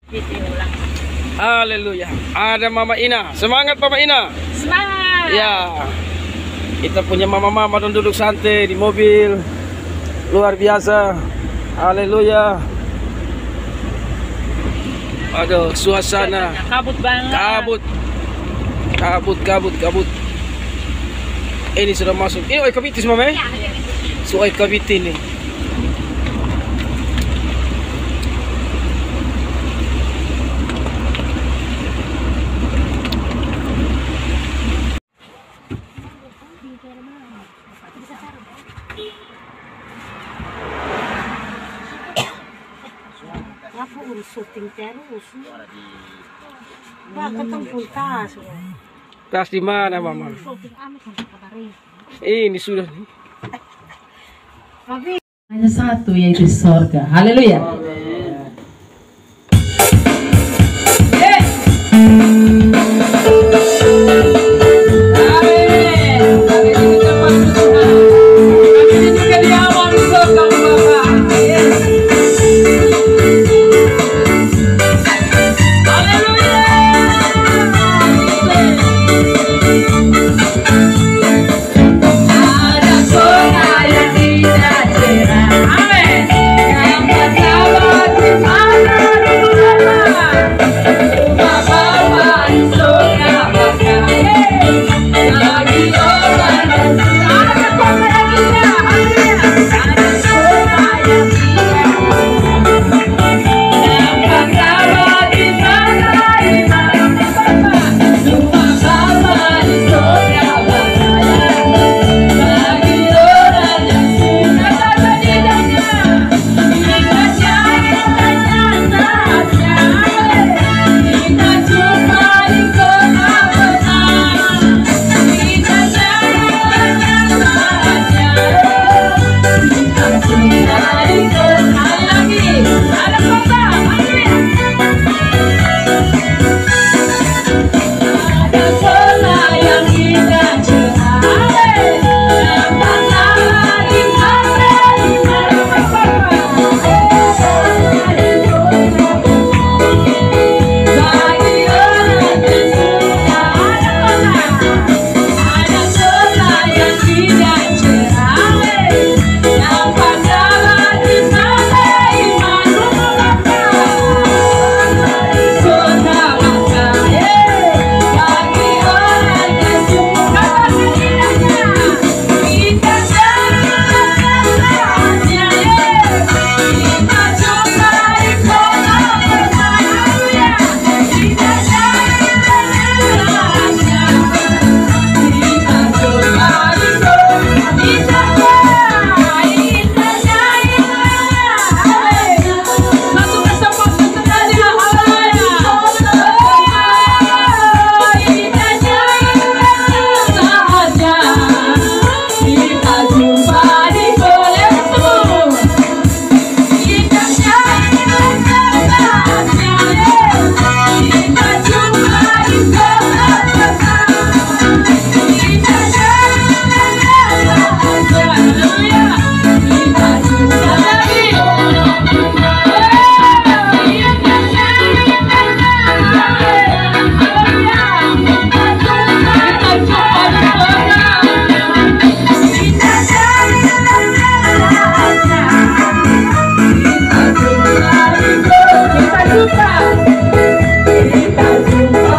Haleluya. Ada Mama Ina. Semangat Mama Ina. Semangat. Ya. Kita punya mama-mama dan duduk santai di mobil. Luar biasa. Haleluya. Aduh, suasana Kabut banget. Kabut. Ini sudah masuk. Ini oi kabitis mama. So oi kabitin nih. Aku urus syuting terus. Pak ketemu tas. Tas di mana mama? Syuting amat sampai kemarin. Ini sudah nih. Tapi Hanya satu, yaitu sorga. Haleluya.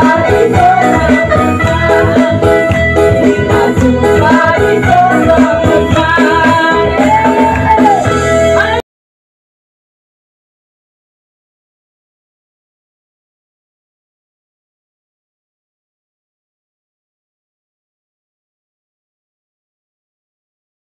Kita jumpa di